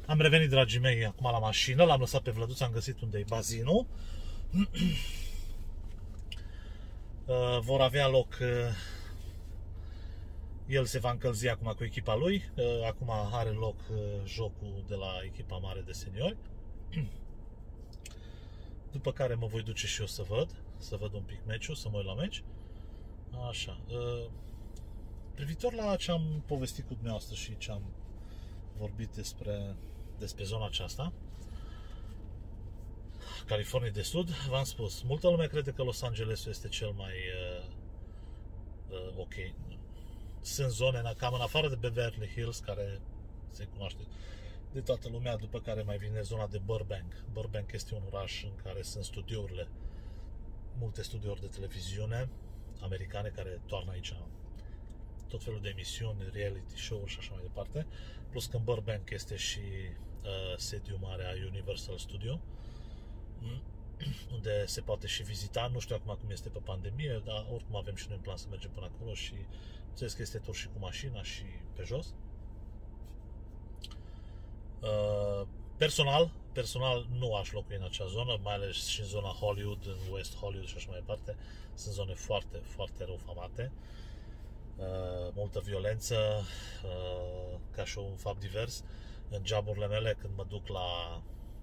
Am revenit, dragii mei, acum la mașină. L-am lăsat pe Vlăduț, am găsit unde e bazinul. Vor avea loc... El se va încălzi acum cu echipa lui. Acum are loc jocul de la echipa mare de seniori. După care mă voi duce și eu să văd un pic meciul, să mă uit la meci. Așa. Privitor la ce am povestit cu dumneavoastră și ce am vorbit despre zona aceasta, California de Sud, v-am spus, multă lume crede că Los Angeles este cel mai ok. Sunt zone cam în afară de Beverly Hills, care se cunoaște de toată lumea, după care mai vine zona de Burbank. Burbank este un oraș în care sunt studiourile, multe studiouri de televiziune americane care toarnă aici tot felul de emisiuni, reality show-uri și așa mai departe. Plus că în Burbank este și sediul mare a Universal Studio, unde se poate și vizita. Nu știu acum cum este pe pandemie, dar oricum avem și noi în plan să mergem până acolo și înțeles că este tur și cu mașina și pe jos. Personal nu aș locui în acea zonă, mai ales și în zona Hollywood, în West Hollywood și așa mai departe. Sunt zone foarte, foarte rău famate. Multă violență, ca și un fapt divers. În joburile mele, când mă duc la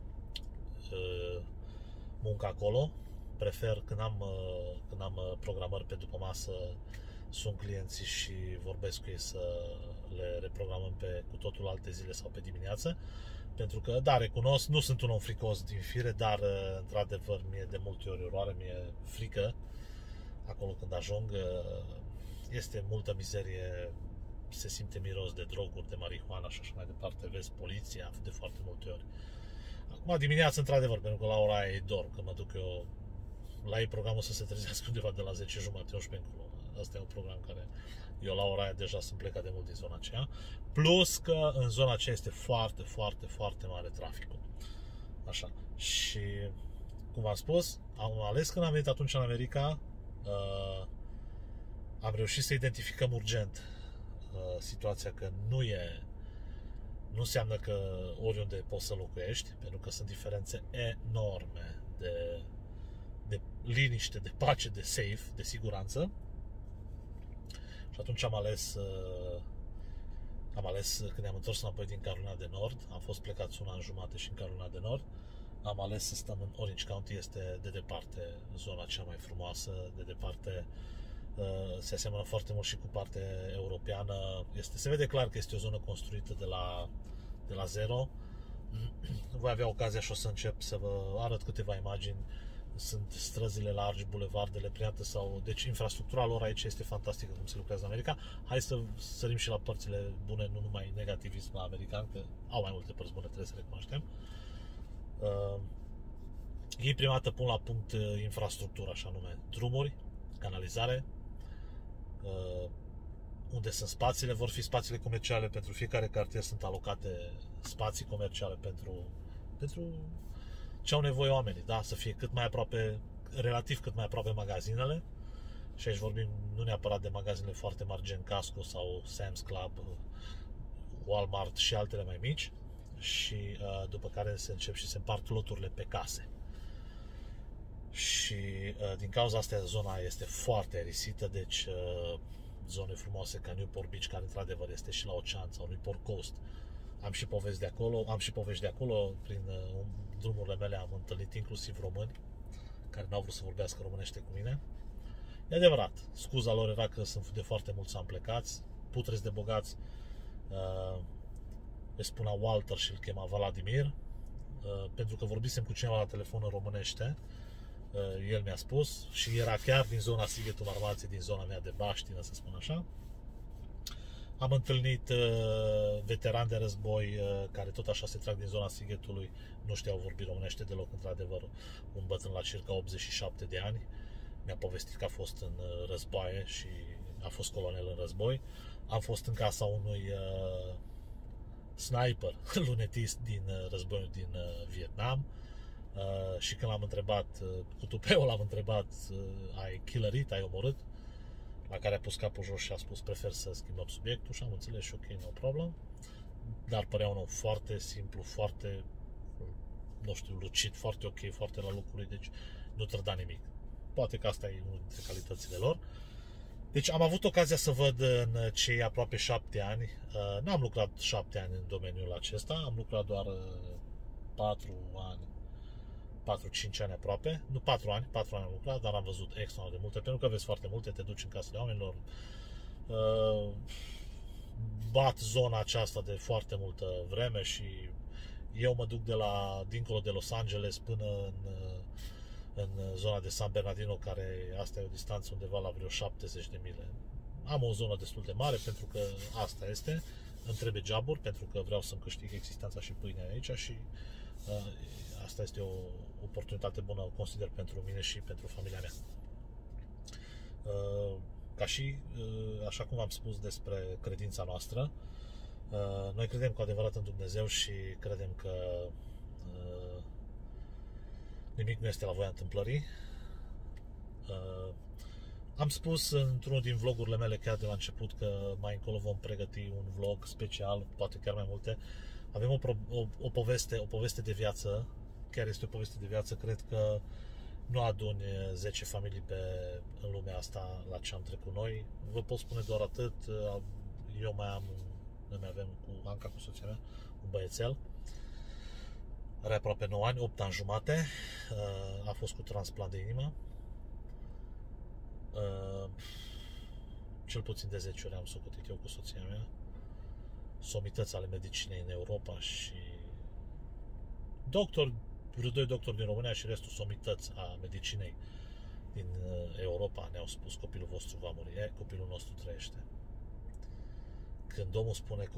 muncă acolo, prefer când am programări pe după masă, sunt clienții și vorbesc cu ei să le reprogramăm cu totul alte zile sau pe dimineață. Pentru că, da, recunosc, nu sunt un om fricos din fire, dar într-adevăr mie de multe ori oroare, mi-e frică acolo când ajung. Este multă mizerie, se simte miros de droguri, de marihuana și așa mai departe, vezi poliția de foarte multe ori. Acum dimineața, într-adevăr, pentru că la ora aia ei dorm, că mă duc eu la ei programul să se trezească undeva de la 10:30, 11 încolo. Asta e un program care eu la ora aia deja sunt plecat de mult din zona aceea. Plus că în zona aceea este foarte, foarte, foarte mare traficul. Așa. Și, cum v-am spus, am ales când am venit atunci în America, am reușit să identificăm urgent situația că nu înseamnă că oriunde poți să locuiești, pentru că sunt diferențe enorme de liniște, de pace, de safe, de siguranță. Și atunci am ales când ne-am întors înapoi din Carolina de Nord, am fost plecați un an jumate și în Carolina de Nord, am ales să stăm în Orange County. Este de departe zona cea mai frumoasă, de departe se asemănă foarte mult și cu partea europeană. Se vede clar că este o zonă construită de la zero. Voi avea ocazia și o să încep să vă arăt câteva imagini. Sunt străzile largi, bulevardele pliate deci infrastructura lor aici este fantastică cum se lucrează în America. Hai să sărim și la părțile bune, nu numai negativism la american, că au mai multe părți bune, trebuie să recunoaștem. Ei prima dată pun la punct infrastructura, așa nume, drumuri, canalizare, unde sunt spațiile, vor fi spațiile comerciale pentru fiecare cartier, sunt alocate spații comerciale pentru ce au nevoie oamenii, da? Să fie cât mai aproape, relativ cât mai aproape magazinele. Și aici vorbim nu neapărat de magazinele foarte mari, gen Costco sau Sam's Club, Walmart și altele mai mici. Și după care se încep și se împart loturile pe case. Și din cauza asta zona este foarte aerisită, deci zone frumoase ca Newport Beach, care într-adevăr este și la ocean, sau Newport Coast. Am și povești de acolo, prin drumurile mele am întâlnit inclusiv români care n-au vrut să vorbească românește cu mine. E adevărat, scuza lor era că sunt de foarte mulți ani plecați, putreți de bogați. Îi spunea Walter și îl chema Vladimir, pentru că vorbisem cu cineva la telefon în românește. El mi-a spus și era chiar din zona Sighetul Marmației, din zona mea de baștină, să spun așa. Am întâlnit veterani de război care tot așa se trag din zona Sighetului, nu știau vorbi românește deloc, într-adevăr. Un bătrân la circa 87 de ani mi-a povestit că a fost în războaie și a fost colonel în război. Am fost în casa unui sniper, lunetist din războiul din Vietnam. Și când l-am întrebat, cu tupeul l-am întrebat, ai killerit, ai omorât? La care a pus capul jos și a spus, prefer să schimbăm subiectul și am înțeles și ok, no problem. dar părea un om foarte simplu, foarte, nu știu, lucid, foarte ok, foarte la locul lui, deci nu trăda nimic. Poate că asta e una dintre calitățile lor. Deci am avut ocazia să văd în cei aproape 7 ani, n-am lucrat 7 ani în domeniul acesta, am lucrat doar 4 ani, 4-5 ani aproape, nu 4 ani am lucrat, dar am văzut extra de multe, pentru că vezi foarte multe, te duci în casele oamenilor, bat zona aceasta de foarte multă vreme și eu mă duc dincolo de Los Angeles până în zona de San Bernardino, care asta e o distanță undeva la vreo 70 de mile. Am o zonă destul de mare pentru că asta este, îmi trebuie joburi pentru că vreau să-mi câștig existența și pâinea aici și asta este o oportunitate bună, consider, pentru mine și pentru familia mea. Ca și, așa cum v-am spus despre credința noastră, noi credem cu adevărat în Dumnezeu și credem că nimic nu este la voia întâmplării. Am spus într-unul din vlogurile mele chiar de la început că mai încolo vom pregăti un vlog special, poate chiar mai multe. Avem o poveste de viață, chiar este o poveste de viață, cred că nu aduni 10 familii în lumea asta la ce am trecut noi. Vă pot spune doar atât, eu noi avem cu Anca, cu soția mea, un băiețel, are aproape 9 ani, 8 ani jumate, a fost cu transplant de inimă. Cel puțin de 10 ori am socotit eu cu soția mea, somități ale medicinei în Europa și vreo 2 doctori din România și restul somități a medicinei din Europa ne-au spus: copilul vostru va muri, copilul nostru trăiește. Când omul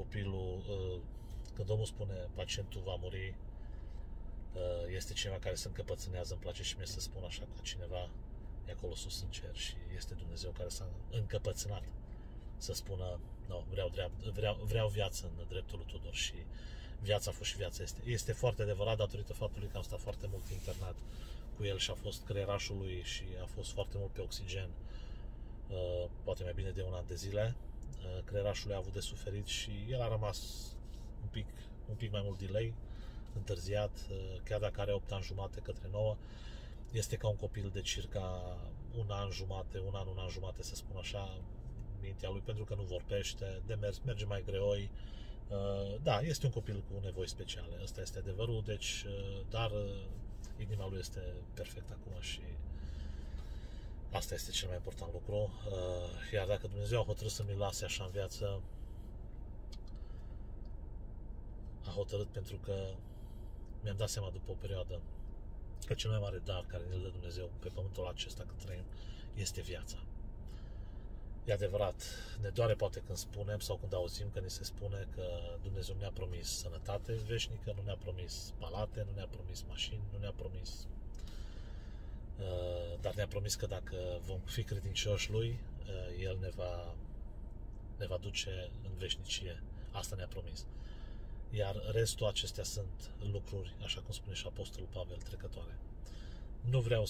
spune pacientul va muri, este cineva care se încăpățânează, îmi place și mie să spun așa, ca cineva e acolo sus în cer și este Dumnezeu care s-a încăpățânat să spună: no, vreau viață în dreptul lui Tudor și viața a fost și viața este. Este foarte adevărat, datorită faptului că am stat foarte mult internat cu el și a fost creierașul lui și a fost foarte mult pe oxigen, poate mai bine de 1 an de zile. Creierașul lui a avut de suferit și el a rămas un pic mai mult delay, întârziat, chiar dacă are 8 ani jumate către 9, este ca un copil de circa 1 an jumate, un an jumate, să spun așa, mintea lui, pentru că nu vorbește, de mers, merge mai greoi. Da, este un copil cu nevoi speciale, ăsta este adevărul, deci, dar inima lui este perfectă acum și asta este cel mai important lucru. Iar dacă Dumnezeu a hotărât să mi lase așa în viață, a hotărât pentru că mi-am dat seama după o perioadă că cel mai mare dar care ne-l dă Dumnezeu pe pământul acesta cât trăim este viața. E adevărat, ne doare poate când spunem sau când auzim că ni se spune că Dumnezeu ne-a promis sănătate veșnică, nu ne-a promis palate, nu ne-a promis mașini, nu ne-a promis, dar ne-a promis că dacă vom fi credincioși Lui, El ne va duce în veșnicie. Asta ne-a promis. Iar restul acestea sunt lucruri, așa cum spune și Apostolul Pavel, trecătoare. Nu vreau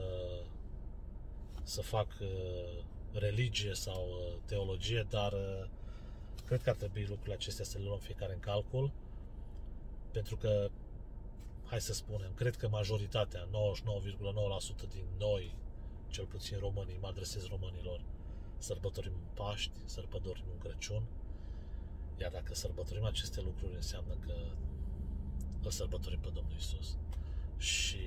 să fac religie sau teologie, dar cred că ar trebui lucrurile acestea să le luăm fiecare în calcul, pentru că, hai să spunem, cred că majoritatea, 99,9% din noi, cel puțin românii, mă adresez românilor, sărbătorim Paști, sărbătorim un Crăciun, iar dacă sărbătorim aceste lucruri, înseamnă că îl sărbătorim pe Domnul Iisus. Și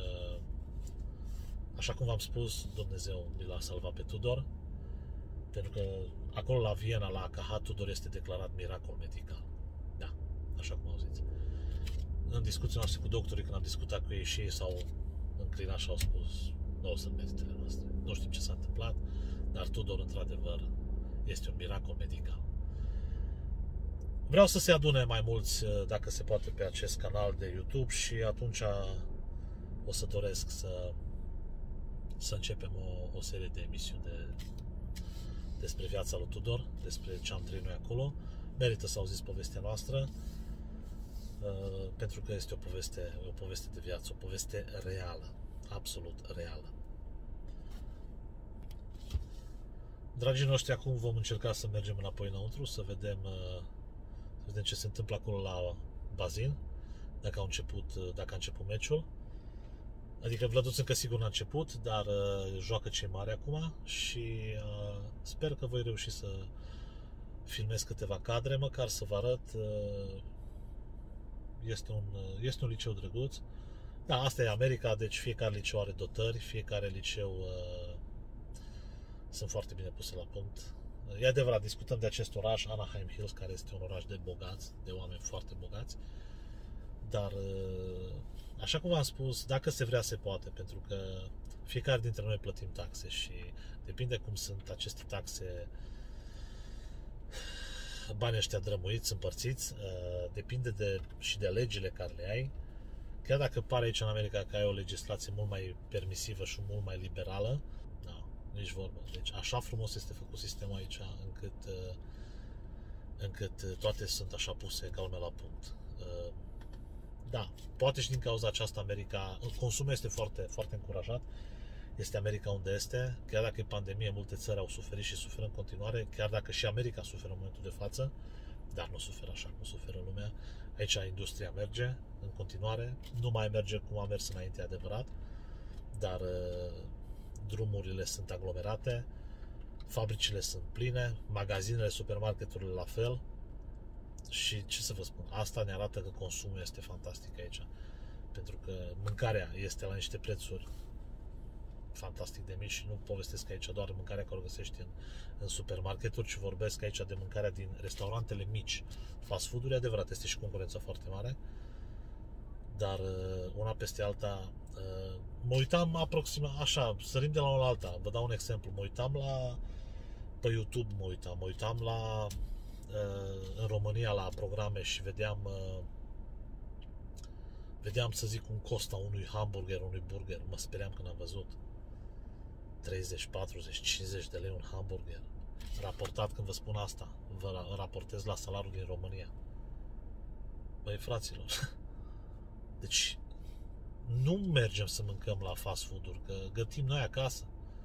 așa cum v-am spus, Dumnezeu l-a salvat pe Tudor, pentru că acolo la Viena, la AKH, Tudor este declarat miracol medical. Da, așa cum auziți. În discuția noastră cu doctorii, când am discutat cu ei, și ei s-au înclinat și au spus: nu o să meritele noastre. Nu știm ce s-a întâmplat, dar Tudor, într-adevăr, este un miracol medical. Vreau să se adune mai mulți, dacă se poate, pe acest canal de YouTube și atunci o să doresc să începem o serie de emisiuni despre viața lui Tudor, despre ce am trăit noi acolo. Merită să auziți povestea noastră, pentru că este o poveste de viață, o poveste reală, absolut reală. Dragii noștri, acum vom încerca să mergem înapoi înăuntru, să vedem vedem ce se întâmplă acolo la bazin, dacă a început meciul. Adică Vlăduț încă sigur n-a început, dar joacă cei mari acum și sper că voi reuși să filmez câteva cadre, măcar să vă arăt. Este un liceu drăguț. Da, asta e America, deci fiecare liceu are dotări, fiecare liceu sunt foarte bine puse la punct. E adevărat, discutăm de acest oraș, Anaheim Hills, care este un oraș de bogați, de oameni foarte bogați, dar așa cum v-am spus, dacă se vrea, se poate, pentru că fiecare dintre noi plătim taxe și depinde cum sunt aceste taxe, banii ăștia drămuiți, împărțiți, depinde și de legile care le ai. Chiar dacă pare aici în America că ai o legislație mult mai permisivă și mult mai liberală, nici vorbă. Deci așa frumos este făcut sistemul aici, încât toate sunt așa puse ca lumea la punct. Da, poate și din cauza aceasta America, consumul este foarte, foarte încurajat. Este America unde este, chiar dacă e pandemie, multe țări au suferit și suferă în continuare, chiar dacă și America suferă în momentul de față, dar nu suferă așa cum suferă lumea. Aici industria merge în continuare, nu mai merge cum a mers înainte, adevărat, dar drumurile sunt aglomerate, fabricile sunt pline, magazinele, supermarketurile la fel. Și ce să vă spun, asta ne arată că consumul este fantastic aici, pentru că mâncarea este la niște prețuri fantastic de mici și nu povestesc aici doar mâncarea care o găsești în supermarketuri, ci vorbesc aici de mâncarea din restaurantele mici. Fast food-uri, adevărat, este și concurența foarte mare, dar una peste alta, mă uitam aproximativ, așa, sărim de la una la alta, vă dau un exemplu, mă uitam pe YouTube, mă uitam în România la programe și vedeam, să zic, un cost a unui hamburger, unui burger, mă speriam când am văzut 30, 40, 50 de lei un hamburger. Raportat, când vă spun asta, vă raportez la salariul din România. Băi, fraților, deci nu mergem să mâncăm la fast food-uri, că gătim noi acasă.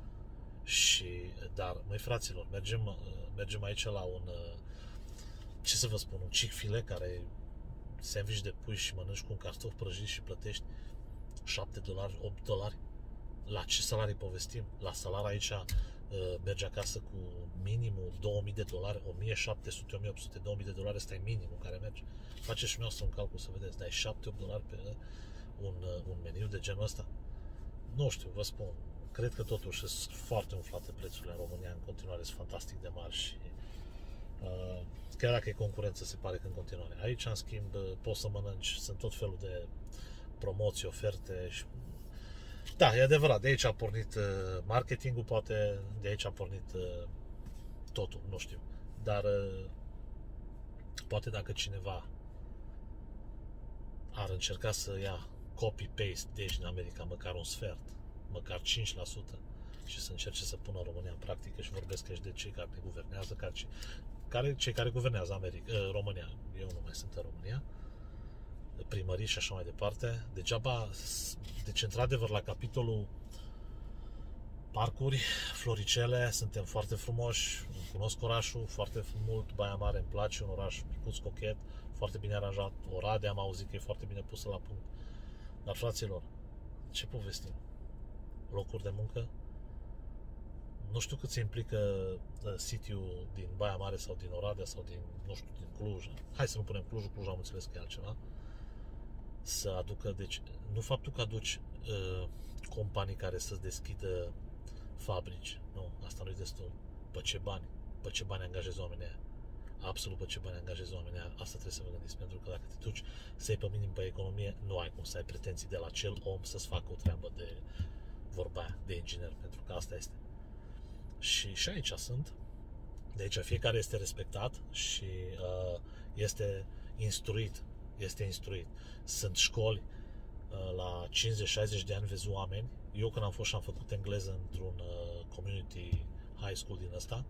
Dar, măi, fraților, mergem aici la ce să vă spun, un Chick-fil-A care e sandwich de pui și mănânci cu un cartof prăjit și plătești $7, $8. La ce salarii povestim? La salari aici mergi acasă cu minimul $2000, $1700, $1800, $2000, ăsta e minimul care merge. Faceți și noastră un calcul să vedeți, dai $7-8 pe un meniu de genul ăsta. Nu știu, vă spun, cred că totuși sunt foarte umflate prețurile în România, în continuare sunt fantastic de mari și chiar dacă e concurență, se pare că în continuare. Aici, în schimb, poți să mănânci, sunt tot felul de promoții, oferte și... Da, e adevărat, de aici a pornit marketingul, poate, de aici a pornit totul, nu știu. Dar poate dacă cineva ar încerca să ia copy-paste de aici în America, măcar un sfert, măcar 5%, și să încerce să pună România în practică, și vorbesc aici de cei care ne guvernează, cei care guvernează România. Eu nu mai sunt în România, primării și așa mai departe. Degeaba, deci într-adevăr la capitolul parcuri, floricele, suntem foarte frumoși, cunosc orașul foarte mult, Baia Mare îmi place, un oraș micuț, cochet, foarte bine aranjat, Oradea am auzit că e foarte bine pusă la punct. Dar, fraților, ce povestim? Locuri de muncă? Nu știu cât se implică sitiul din Baia Mare sau din Oradea sau din, nu știu, din Cluj. Hai să nu punem Cluj am înțeles că e altceva. Să aducă, deci, nu faptul că aduci companii care să deschidă fabrici. Nu, asta nu-i destul. Pe ce bani angajezi oamenii aia? Absolut pe ce bani angajezi oamenii aia. Asta trebuie să vă gândiți, pentru că dacă te duci să iei pe minim pe economie, nu ai cum să ai pretenții de la acel om să-ți facă o treabă de vorba aia, de inginer, pentru că asta este. Și aici sunt. De aici fiecare este respectat și este instruit. Sunt școli, la 50-60 de ani vezi oameni. Eu când am fost și am făcut engleză într-un community high school din ăsta,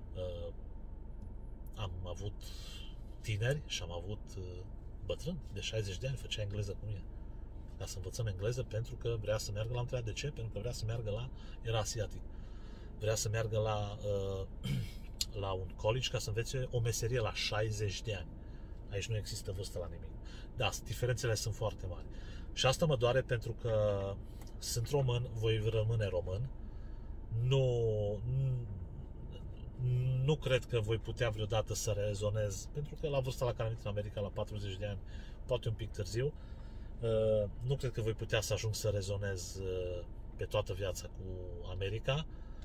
am avut tineri și am avut bătrâni de 60 de ani, făcea engleză cu mine. Ca să învățăm engleză, pentru că vrea să meargă la întreabă. De ce? Pentru că vrea să meargă era asiatic. Vrea să meargă la un college ca să învețe o meserie la 60 de ani. Aici nu există vârstă la nimic. Da, diferențele sunt foarte mari. Și asta mă doare pentru că sunt român, voi rămâne român. Nu cred că voi putea vreodată să rezonez, pentru că la vârsta la care am venit în America, la 40 de ani, poate un pic târziu, nu cred că voi putea să ajung să rezonez pe toată viața cu America,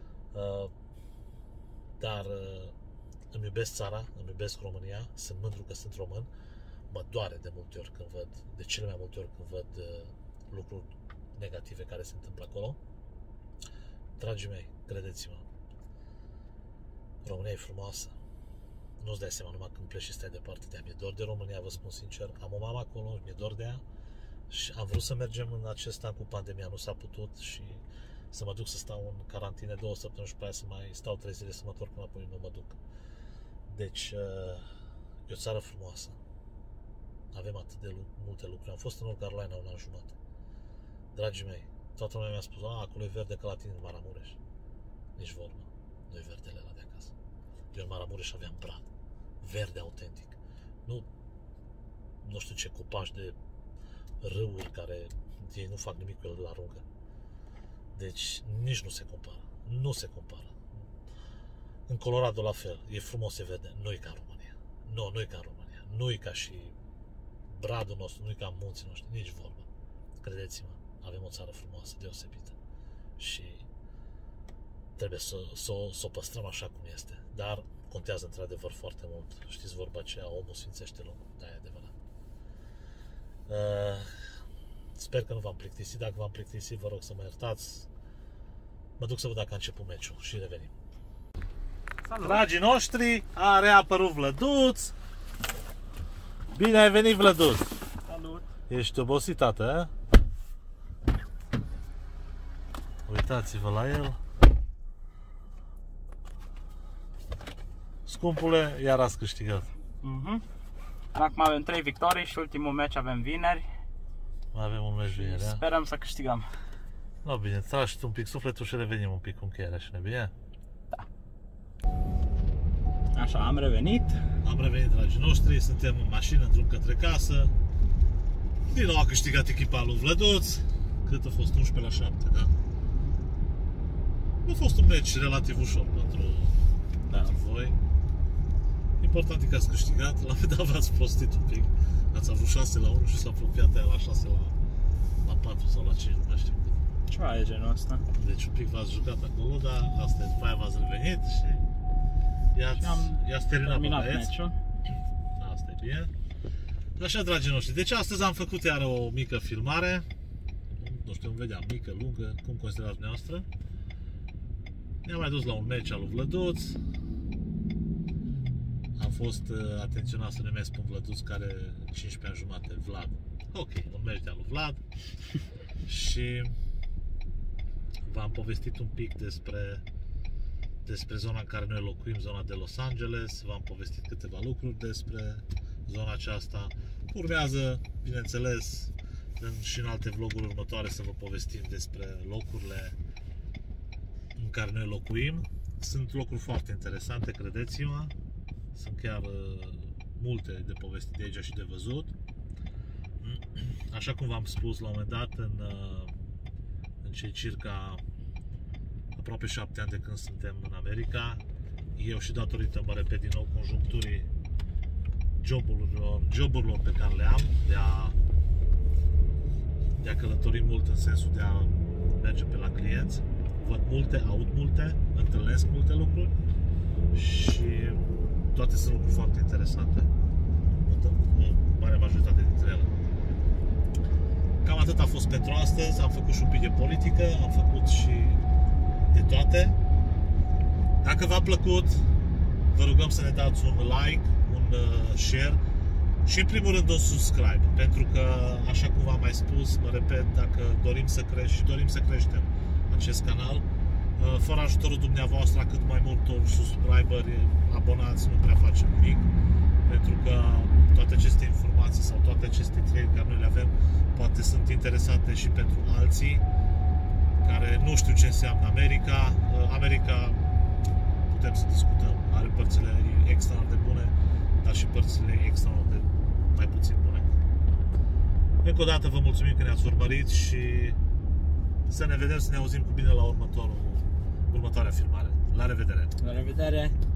dar îmi iubesc țara, îmi iubesc România, sunt mândru că sunt român, mă doare de multe ori când văd, de cele mai multe ori când văd lucruri negative care se întâmplă acolo. Dragii mei, credeți-mă, România e frumoasă. Nu-ți dai seama numai când pleci și stai departe de ea. Mi-e dor de România, vă spun sincer. Am o mamă acolo, mi-e dor de ea. Și am vrut să mergem în acest an cu pandemia, nu s-a putut și să mă duc să stau în carantine 2 săptămâni și pe aia să mai stau 3 zile să mă întorc înapoi, nu mă duc. Deci, e o țară frumoasă. Avem atât de multe lucruri. Am fost în North Carolina un an jumate. Dragii mei, toată lumea mi-a spus, acolo e verde ca la tine în Maramureș. Nici vorbă. Nu e verdele ăla de acasă. Eu în Maramureș aveam brad. Verde autentic. Nu știu ce copaci de râuri care ei nu fac nimic cu el, îl aruncă. Deci nici nu se compară. Nu se compară. În Colorado la fel. E frumos, se vede. Nu e ca în România. Nu e ca în România. Nu e ca și bradul nostru, nu e ca munții noștri. Nici vorbă. Credeți-mă, avem o țară frumoasă, deosebită. Și trebuie să o păstrăm așa cum este. Dar contează într-adevăr foarte mult. Știți vorba aceea, omul sfințește locul. Da, e adevărat. Sper că nu v-am plictisit. Dacă v-am plictisit, vă rog să mă iertați. Mă duc să văd dacă a început meciul și revenim. Salut. Dragii noștri, a reapărut Vlăduț. Bine ai venit, Vlăduț. Salut. Ești obosit, tată, Uitați-vă la el. Scumpule, iar ați câștigat. Acum avem 3 victorii și ultimul meci avem vineri. Mai avem un meci vineri, da? Sperăm să câștigăm. No, bine, tragi un pic sufletul și revenim un pic cu încheierea și bine? Da. Așa, am revenit. Am revenit, dragii noștri, suntem în mașină, în drum către casă. Din nou a câștigat echipa lui Vlăduț. Cât a fost? 11-7, da? A fost un meci relativ ușor pentru voi. Important e că ați câștigat, la un moment dat v-ați prostit un pic. Ați avut 6-1 și s-a apropiat aia la 6-4 sau la 5, nu mai știu cât. Ceva e genul ăsta. Deci un pic v-ați jucat acolo, dar asta e, după aia v-ați revenit și i-ați terminat meciul. Asta e bine. Așa, dragii noștri, deci astăzi am făcut iar o mică filmare. Nu știu, vedeam, mică, lungă, cum considerați dumneavoastră. Ne-am mai dus la un meci al lui Vlăduț. Am fost atenționat să numesc pe un Vlăduț care 15 ani jumate, Vlad. Ok, un meci de al lui Vlad. Și v-am povestit un pic despre zona în care noi locuim, zona de Los Angeles. V-am povestit câteva lucruri despre zona aceasta. Urmează, bineînțeles, și în alte vloguri următoare să vă povestim despre locurile în care noi locuim. Sunt locuri foarte interesante, credeți-mă. Sunt chiar multe de povestit de aici și de văzut. Așa cum v-am spus la un moment dat, în cei circa aproape 7 ani de când suntem în America, eu și datorită, mă repet din nou, conjuncturii joburilor pe care le am, de a călători mult în sensul de a merge pe la clienți, văd multe, aud multe, întâlnesc multe lucruri și toate sunt lucruri foarte interesante, în marea majoritate dintre ele. Cam atât a fost pentru astăzi, am făcut și un pic de politică, am făcut și de toate. Dacă v-a plăcut, vă rugăm să ne dați un like, un share și în primul rând un subscribe, pentru că, așa cum v-am mai spus, mă repet, dacă dorim să creștem acest canal, fără ajutorul dumneavoastră, cât mai multor subscriberi, abonați, nu prea facem nimic, pentru că toate aceste informații sau toate aceste trăiri care noi le avem poate sunt interesante și pentru alții care nu știu ce înseamnă America. America, putem să discutăm, are părțile extraordinar de bune, dar și părțile extraordinar de mai puțin bune. Încă o dată vă mulțumim că ne-ați urmărit și să ne vedem, să ne auzim cu bine la următoarea filmare. La revedere! La revedere!